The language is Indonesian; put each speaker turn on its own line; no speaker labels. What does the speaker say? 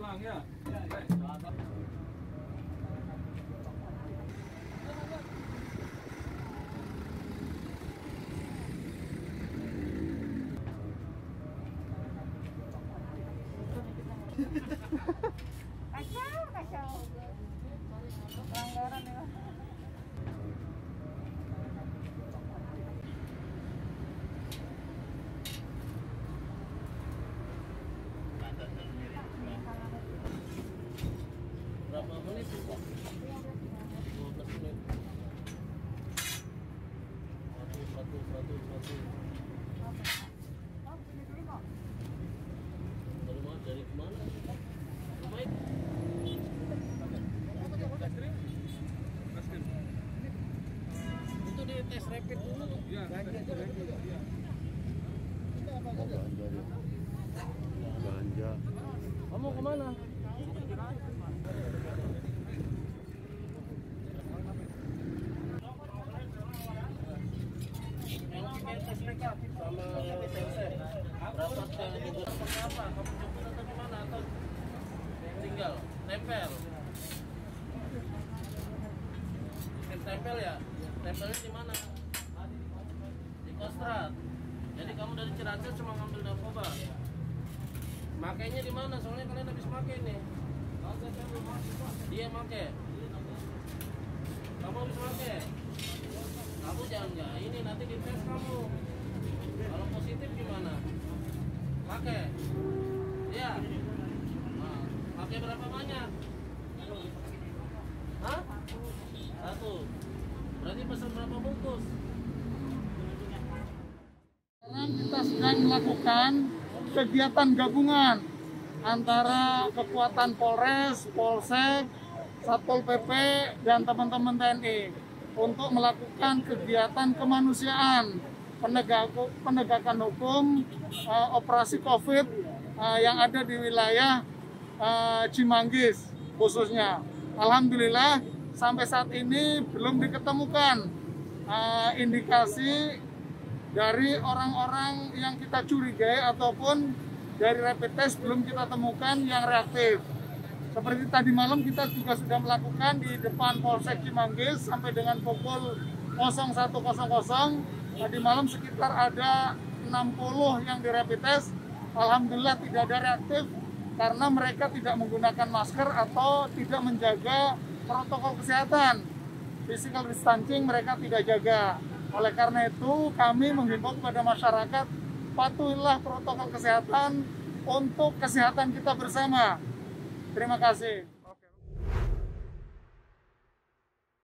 tenang ya.
Kacau. Pelanggaran ya.
Berapa menit itu? 15 menit. Satu. Dari mana? Rumah itu di tes rapid dulu.
Ya,
Ganja.
Kamu kemana? Tes makeup sama sensei. Berapa seperti apa? Kamu jemput atau gimana? Atau tinggal tempel? Tempel ya? Tempelnya di mana? Di Kostrad. Jadi kamu dari Ciracas cuma ngambil narkoba. Makainya di mana? Soalnya kalian habis pakai nih. Dia make. Kamu habis pakai. Kamu jangan nggak ini nanti dites kamu. Kalau positif gimana? Pakai. Iya. Nah, pakai berapa banyak? Hah? 1. Berarti pesan berapa bungkus?
Sekarang kita sedang melakukan kegiatan gabungan antara kekuatan Polres, Polsek, Satpol PP, dan teman-teman TNI untuk melakukan kegiatan kemanusiaan, penegakan hukum, operasi COVID yang ada di wilayah Cimanggis khususnya. Alhamdulillah sampai saat ini belum diketemukan indikasi dari orang-orang yang kita curigai ataupun dari rapid test belum kita temukan yang reaktif. Seperti tadi malam kita juga sudah melakukan di depan Polsek Cimanggis sampai dengan pukul 01.00. Tadi malam sekitar ada 60 yang di rapid test. Alhamdulillah tidak ada reaktif karena mereka tidak menggunakan masker atau tidak menjaga protokol kesehatan. Physical distancing mereka tidak jaga. Oleh karena itu kami menghimbau kepada masyarakat patuhilah protokol kesehatan untuk kesehatan kita bersama. Terima kasih.